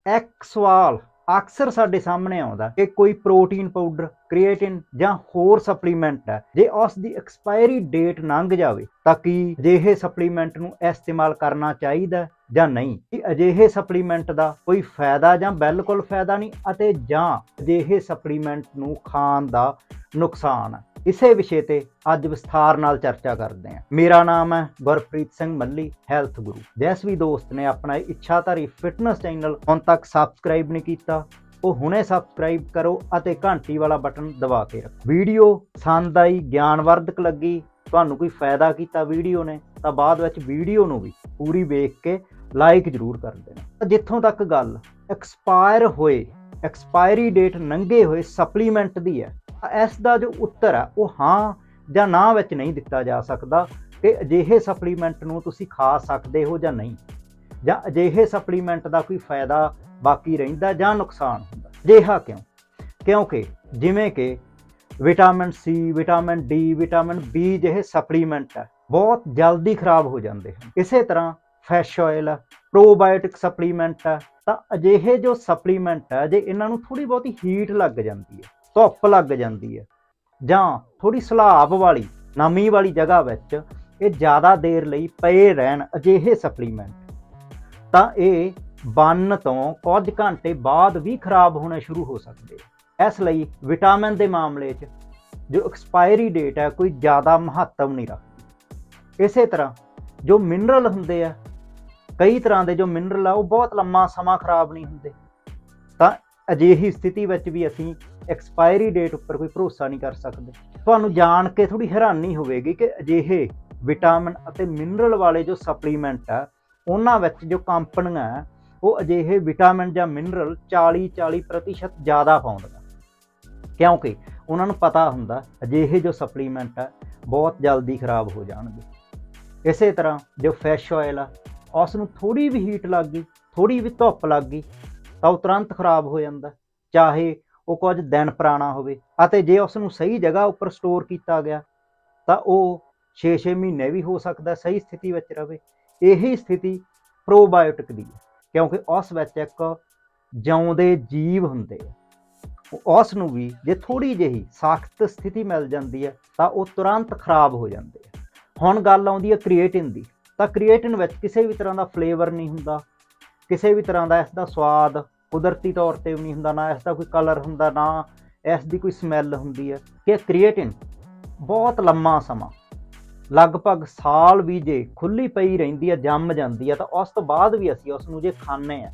एक सवाल अक्सर साडे सामने आउंदा कि कोई प्रोटीन पाउडर क्रिएटिन ਜਾਂ ਹੋਰ सप्लीमेंट है जे उसकी एक्सपायरी डेट लंघ जाए तो कि अजिहे सप्लीमेंट ਨੂੰ इस्तेमाल करना चाहिए ਜਾਂ नहीं कि अजिहे सप्लीमेंट का कोई फायदा ਜਾਂ बिल्कुल फायदा नहीं ਅਤੇ ਜਾਂ अजिहे सप्लीमेंट ਨੂੰ खाण ਦਾ नुकसान है। इसे विषय ते अज विस्तार नाल चर्चा करते हैं। मेरा नाम है गुरप्रीत सिंह मल्ली, हैल्थ गुरु। जिस भी दोस्त ने अपना इच्छाधारी फिटनेस चैनल हुण तक सबसक्राइब नहीं किया वो हुणे सबसक्राइब करो और घंटी वाला बटन दबा के रखो। वीडियो पसंद आई, ज्ञानवर्धक लगी, तुहानू कोई फायदा किया वीडियो ने तो बाद विच वीडियो नू भी पूरी वेख के लाइक जरूर कर देना। जिथों तक गल एक्सपायर होए एक्सपायरी डेट लंघे हुए सप्लीमेंट दी है, इसका जो उत्तर है वो हाँ ਜਾਂ ਨਾ ਵਿੱਚ नहीं दिता जा सकता कि अजिहे सप्लीमेंट ਨੂੰ ਤੁਸੀਂ खा सकते हो ਜਾਂ नहीं, ਜਾਂ अजिहे सप्लीमेंट का कोई फायदा बाकी रहिंदा ਜਾਂ नुकसान ਹੁੰਦਾ। अजिहा क्यों? क्योंकि जिमें कि vitamin C, vitamin D, vitamin B ਜਿਹੇ सप्लीमेंट है बहुत जल्दी खराब हो जाते हैं। इस तरह फिश ऑयल, प्रोबायोटिक सप्लीमेंट है, तो अजिहे जो सप्लीमेंट है जे इन्हां नूं थोड़ी बहुती हीट लग जाती है, धुप लग जाती है, ਜਾਂ थोड़ी सलाब वाली नमी वाली जगह विच ये ज़्यादा देर लई पए रहन अजिहे सप्लीमेंट तो ये बन तो कुछ घंटे बाद भी खराब होने शुरू हो सकते। इसलिए विटामिन के मामले च जो एक्सपायरी डेट है कोई ज़्यादा महत्व नहीं रखती। इस तरह जो मिनरल होंदे आ, कई तरह के जो मिनरल आ वो बहुत लंबा समा खराब नहीं होंदे, तो अजिही स्थिति विच भी असीं एक्सपायरी डेट उपर कोई भरोसा नहीं कर सकते। तुहानूं जान के थोड़ी हैरानी होवेगी कि अजिहे विटामिन अते मिनरल वाले जो सप्लीमेंट है उन्हां विच जो कंपनियां है वो अजिहे विटामिन या मिनरल 40% ज़्यादा पाउंदियां, क्योंकि उन्होंने पता हुंदा अजिहे जो सप्लीमेंट है बहुत जल्दी खराब हो जाएंगे। इस तरह जो फिश ऑयल है उसनूं थोड़ी भी हीट लग गई, थोड़ी भी धुप लग गई तो तुरंत खराब हो जाता, चाहे वो कुछ दिन पुराना होवे। अते जे उसनूं सही जगह उपर स्टोर किया गया तो वह 6-6 महीने भी हो सकता सही स्थिति में रहे। यही स्थिति प्रोबायोटिक की है, क्योंकि उस विच एक जिउंदे जीव हुंदे आ, उसनूं भी जे थोड़ी जही सख्त स्थिति मिल जाती है तो वह तुरंत खराब हो जाते हैं। हुण गल आउंदी है क्रिएटिन की, तो क्रिएटिन विच किसी भी तरह का फ्लेवर नहीं हुंदा, किसी भी तरह का इसका स्वाद कुदरती तौर पर भी नहीं हुंदा, ना इसका कोई कलर हुंदा, ना इसकी कोई स्मैल हुंदी है। कि क्रिएटिन बहुत लंबा समा लगभग साल भी जे खुली पई रहिंदी है, जम जाती है, तो उस तो बाद भी असीं उसनूं जे खाने हैं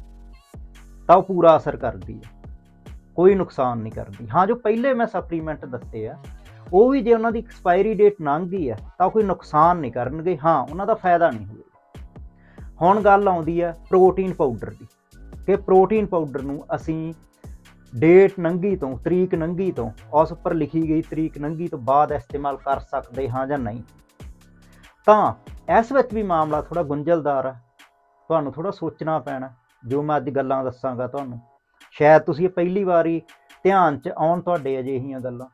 तो पूरा असर करती है, कोई नुकसान नहीं करती। हाँ, जो पहले मैं सप्लीमेंट दस्से आ वो भी जे उन्हां दी एक्सपायरी डेट लंघ गई है तो कोई नुकसान नहीं करनगे, हाँ उन्हां दा फायदा नहीं होवेगा। हुण गल आउंदी है प्रोटीन पाउडर की कि प्रोटीन पाउडर नूं असीं डेट लंघी तो, तरीक लंघी तो, उस उपर लिखी गई तरीक लंघी तो बाद इस्तेमाल कर सकते हाँ या नहीं। तो इस विच भी मामला थोड़ा गुंझलदार है, तुहानूं थोड़ा सोचना पैना। जो मैं अज गल्लां दस्सांगा तुहानूं शायद तुसीं पहली वारी ध्यान च आउण तुहाडे अजिहियां गल्लां।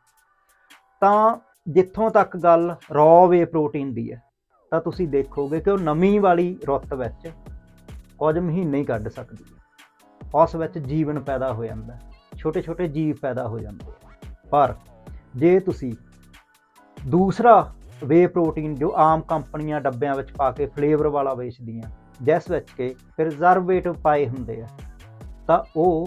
तो जिथों तक गल रॉ वे प्रोटीन की है तो तुसीं देखोगे कि वो नमी वाली रुत विच कुछ महीने ही कढ सकदी है, उस विच जीवन पैदा हो जाता, छोटे छोटे जीव पैदा हो जाते हैं। पर जे तुसी दूसरा वे प्रोटीन जो आम कंपनियां डब्बियां विच पा के फ्लेवर वाला बेचदियां, जिस विच के प्रिजर्वेटिव पाए हुंदे आ, तां वो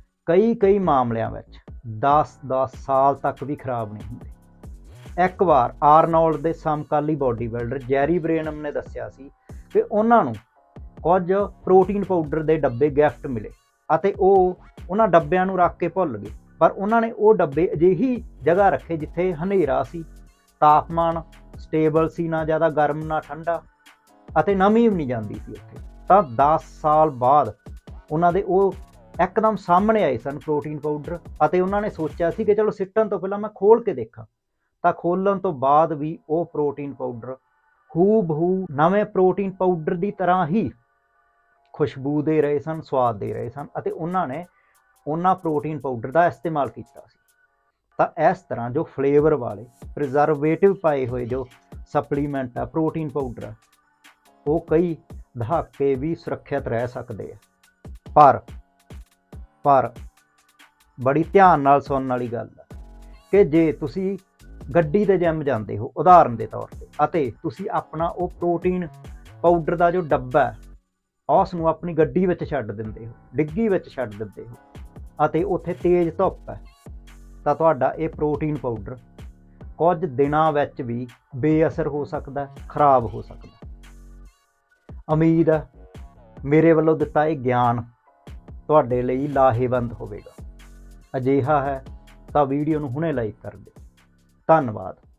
कई मामलिਆਂ विच 10-10 साल तक भी खराब नहीं हुंदे। एक बार आर्नोल्ड के समकाली बॉडी बिल्डर जैरी ब्रेनम ने दस्सिया सी कि उन्हां नूं कुछ प्रोटीन पाउडर के डब्बे गिफ्ट मिले ਅਤੇ ਉਹ उन्हां डब्बिਆਂ ਨੂੰ रख के भुल गए, पर उन्होंने वो डब्बे अजिही जगह रखे जिथे हनेरा सी, तापमान स्टेबल सी, ना ज़्यादा गर्म ना ठंडा, ਅਤੇ नमी भी नहीं जाती सी उत्थे। तो 10 साल बाद उन्होंने वो एकदम सामने आए सन प्रोटीन पाउडर, ਅਤੇ उन्होंने सोचा सी कि चलो सिੱਟਣ तो पहला मैं खोल के देखा, तो खोलन तो बाद भी वो प्रोटीन पाउडर हूबहू नवे प्रोटीन पाउडर की तरह ही खुशबू दे रहे सन, स्वाद दे रहे सन, ਅਤੇ उन्होंने उन्हां प्रोटीन पाउडर का इस्तेमाल किया। तो इस तरह जो फ्लेवर वाले प्रिजर्वेटिव पाए हुए जो सप्लीमेंट है प्रोटीन पाउडर है वो कई दहाके भी सुरक्षित रह सकते हैं। पर पर बड़ी ध्यान नाल सुनने वाली गल है कि जे तुसी गड्डी ते जिम जाते हो उदाहरण के तौर पर अते तुसी अपना वो प्रोटीन पाउडर का जो डब्बा है उसनूं अपनी गड्डी विच छड्ड दिंदे हो, डिग्गी विच छड्ड दिंदे हो अते उत्थे तेज़ धुप्प है तां तुहाडा ये प्रोटीन पाउडर कुछ दिनां विच भी बेअसर हो सकता, खराब हो सकता। उम्मीद है मेरे वालों दिता ये ज्ञान तुहाडे लई लाहेवंद होवेगा। अजिहा है तां वीडियो नूं हुणे लाइक कर दिओ। धन्नवाद।